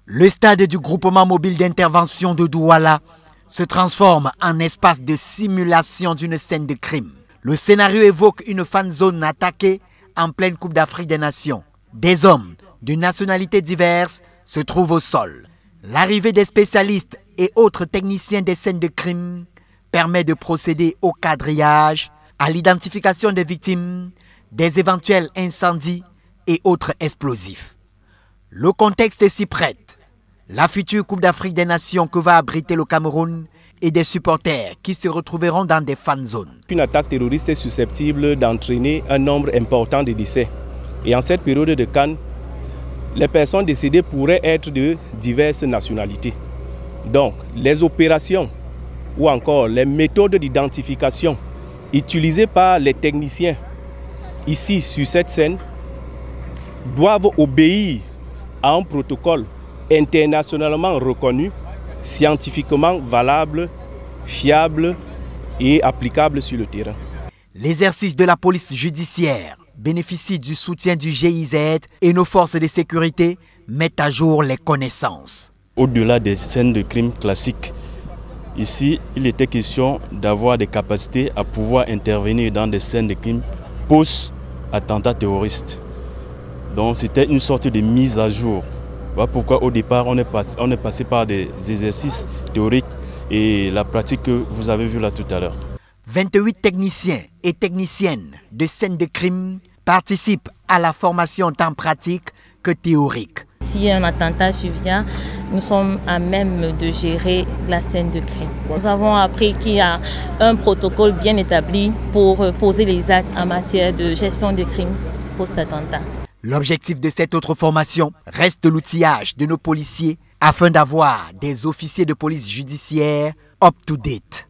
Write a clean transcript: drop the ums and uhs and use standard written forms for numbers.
Le stade du groupement mobile d'intervention de Douala se transforme en espace de simulation d'une scène de crime. Le scénario évoque une fan zone attaquée en pleine Coupe d'Afrique des Nations. Des hommes de nationalités diverses se trouvent au sol. L'arrivée des spécialistes et autres techniciens des scènes de crime permet de procéder au quadrillage, à l'identification des victimes, des éventuels incendies et autres explosifs. Le contexte s'y prête. La future Coupe d'Afrique des Nations que va abriter le Cameroun et des supporters qui se retrouveront dans des fan zones. Une attaque terroriste est susceptible d'entraîner un nombre important de décès. Et en cette période de CAN, les personnes décédées pourraient être de diverses nationalités. Donc, les opérations ou encore les méthodes d'identification utilisées par les techniciens ici sur cette scène doivent obéir à un protocole internationalement reconnu, scientifiquement valable, fiable et applicable sur le terrain. L'exercice de la police judiciaire bénéficie du soutien du GIZ et nos forces de sécurité mettent à jour les connaissances. Au-delà des scènes de crime classiques, ici, il était question d'avoir des capacités à pouvoir intervenir dans des scènes de crime post-attentats terroristes. Donc c'était une sorte de mise à jour. Voilà pourquoi au départ on est passé par des exercices théoriques et la pratique que vous avez vue là tout à l'heure. 28 techniciens et techniciennes de scènes de crime participent à la formation tant pratique que théorique. Si un attentat survient, nous sommes à même de gérer la scène de crime. Nous avons appris qu'il y a un protocole bien établi pour poser les actes en matière de gestion de crime post-attentat. L'objectif de cette autre formation reste l'outillage de nos policiers afin d'avoir des officiers de police judiciaire up-to-date.